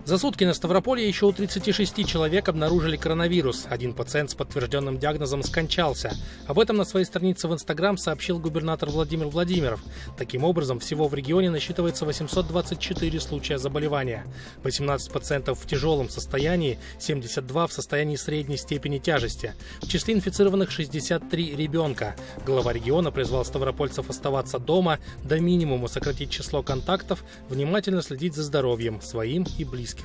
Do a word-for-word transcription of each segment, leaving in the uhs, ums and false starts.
За сутки на Ставрополье еще у тридцати шести человек обнаружили коронавирус. Один пациент с подтвержденным диагнозом скончался. Об этом на своей странице в Инстаграм сообщил губернатор Владимир Владимиров. Таким образом, всего в регионе насчитывается восемьсот двадцать четыре случая заболевания. восемнадцать пациентов в тяжелом состоянии, семьдесят два в состоянии средней степени тяжести. В числе инфицированных шестьдесят три ребенка. Глава региона призвал ставропольцев оставаться дома, до минимума сократить число контактов, внимательно следить за здоровьем своим и близким.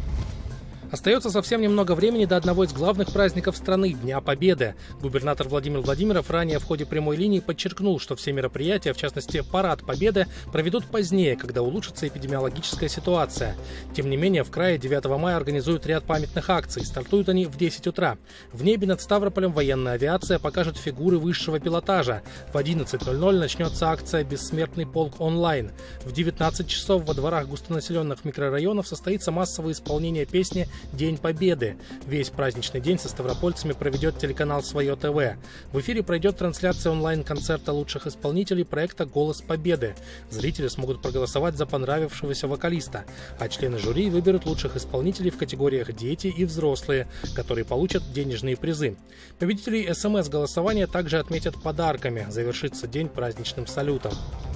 Остается совсем немного времени до одного из главных праздников страны – Дня Победы. Губернатор Владимир Владимиров ранее в ходе прямой линии подчеркнул, что все мероприятия, в частности Парад Победы, проведут позднее, когда улучшится эпидемиологическая ситуация. Тем не менее, в крае девятого мая организуют ряд памятных акций. Стартуют они в десять утра. В небе над Ставрополем военная авиация покажет фигуры высшего пилотажа. В одиннадцать ноль ноль начнется акция «Бессмертный полк онлайн». В девятнадцать часов во дворах густонаселенных микрорайонов состоится массовое исполнение песни «День Победы». Весь праздничный день со ставропольцами проведет телеканал «Свое ТВ». В эфире пройдет трансляция онлайн-концерта лучших исполнителей проекта «Голос Победы». Зрители смогут проголосовать за понравившегося вокалиста, а члены жюри выберут лучших исполнителей в категориях «Дети» и «Взрослые», которые получат денежные призы. Победителей эс эм эс-голосования также отметят подарками. Завершится день праздничным салютом.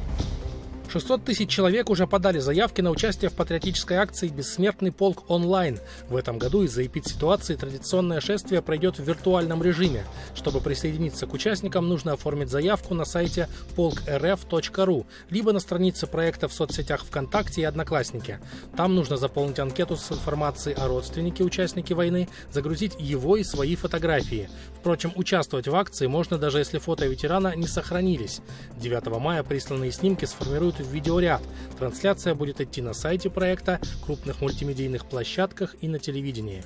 шестьсот тысяч человек уже подали заявки на участие в патриотической акции «Бессмертный полк онлайн». В этом году из-за эпидситуации традиционное шествие пройдет в виртуальном режиме. Чтобы присоединиться к участникам, нужно оформить заявку на сайте полк эр эф точка ру, либо на странице проекта в соцсетях ВКонтакте и Одноклассники. Там нужно заполнить анкету с информацией о родственнике участника войны, загрузить его и свои фотографии. Впрочем, участвовать в акции можно, даже если фото ветерана не сохранились. девятого мая присланные снимки сформируют в видеоряд. Трансляция будет идти на сайте проекта, крупных мультимедийных площадках и на телевидении.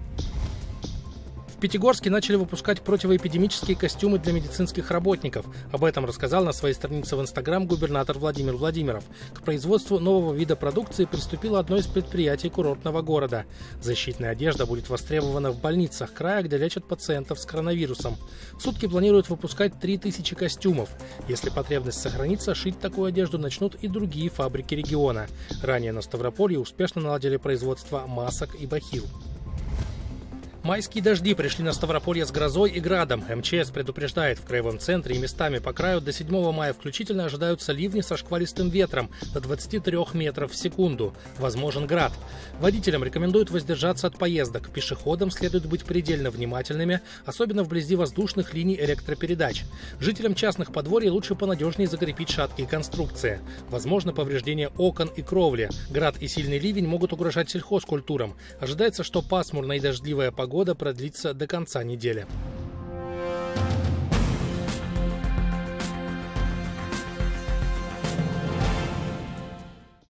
В Пятигорске начали выпускать противоэпидемические костюмы для медицинских работников. Об этом рассказал на своей странице в Инстаграм губернатор Владимир Владимиров. К производству нового вида продукции приступило одно из предприятий курортного города. Защитная одежда будет востребована в больницах края, где лечат пациентов с коронавирусом. В сутки планируют выпускать три тысячи костюмов. Если потребность сохранится, шить такую одежду начнут и другие фабрики региона. Ранее на Ставрополье успешно наладили производство масок и бахил. Майские дожди пришли на Ставрополье с грозой и градом. эм че эс предупреждает, в краевом центре и местами по краю до седьмого мая включительно ожидаются ливни со шквалистым ветром до двадцати трёх метров в секунду. Возможен град. Водителям рекомендуют воздержаться от поездок. Пешеходам следует быть предельно внимательными, особенно вблизи воздушных линий электропередач. Жителям частных подворий лучше понадежнее закрепить шаткие конструкции. Возможно повреждение окон и кровли. Град и сильный ливень могут угрожать сельхозкультурам. Ожидается, что пасмурная и дождливая погода Погода продлится до конца недели.